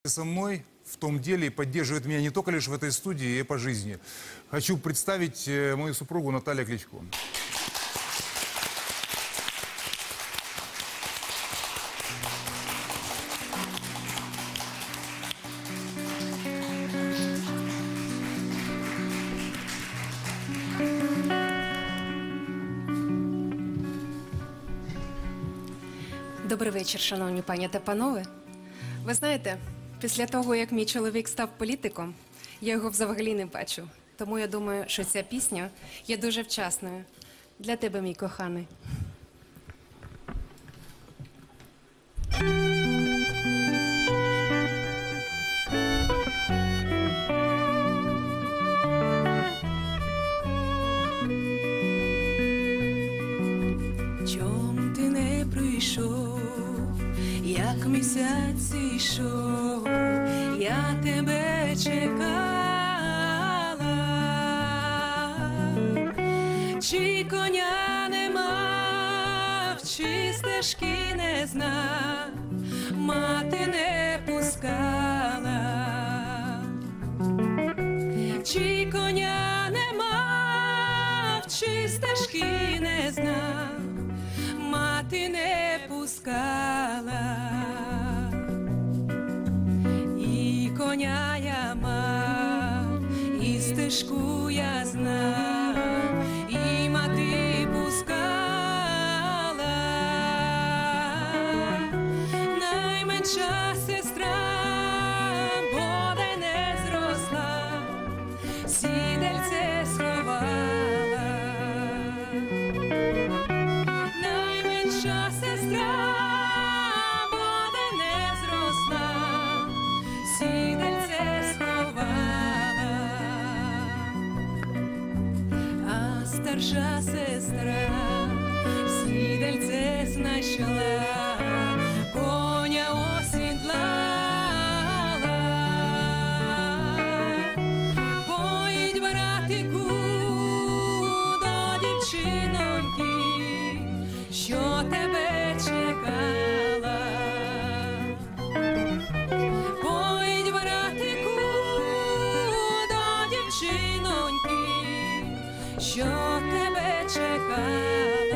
Со мной в том деле и поддерживает меня не только лишь в этой студии, и по жизни. Хочу представить мою супругу Наталью Кличко. Добрий вечір, шановні пані та панове. Ви знаєте, після того, як мій чоловік став політиком, я його взагалі не бачу. Тому я думаю, що ця пісня є дуже вчасною. Для тебе, мій коханий. Чом ти не прийшов, як місяць ішов, я тебе чекала, чи коня не мав, чи стежки не знав, мати не пускала, чи коня не мав, чи стежки не знав, мати не пускала, і коня я мав, і стежку я знав, і мати пускала, найменша сестра, бодай не зросла, сідельце сховала. Найменша сестра, бодай не зросла, сідельце сховала, а старша сестра сідельце знайшла, коня осідлала. Поїдь, братику, до дівчиноньки, що тебе чекала. Поїдь, братику, до дівчиноньки, що тебе чекала.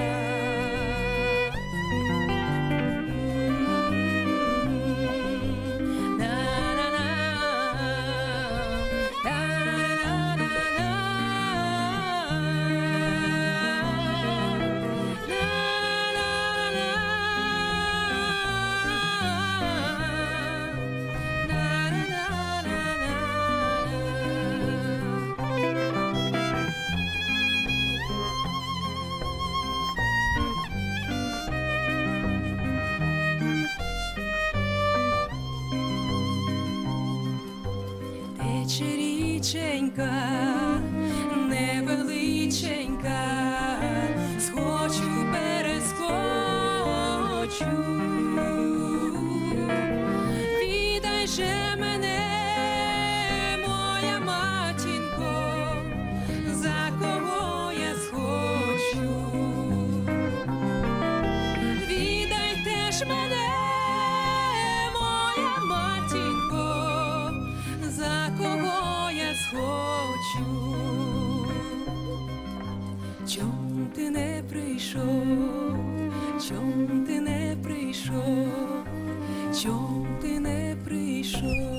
Тече річенька, невеличенька, схочу, перескочу. Віддай же мене, моя матінко, за кого я схочу. Віддай теж мене, моя матінко, за кого я схочу. Чом ти не прийшов, чом ти не прийшов, чом ти не прийшов.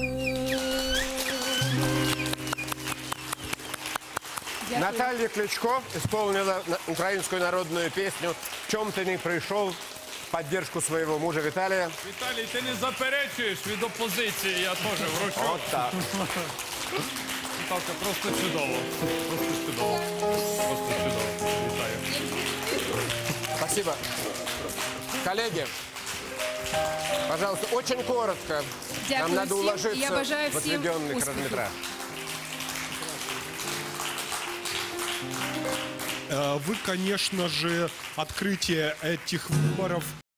Наталья Кличко исполнила украинскую народную песню «В чем ты не пришел» в поддержку своего мужа Виталия. Віталій, ти не заперечуєш від опозиції, я теж вручу. Вот так. Віталка, просто чудово. Просто чудово. Просто чудово. Вітаю. Спасибо. Коллеги, пожалуйста, очень коротко. Нам Дякую надо всім. уложиться Я бажаю в всім отведенный успіхів. хронометраж. Вы, конечно же, открытие этих выборов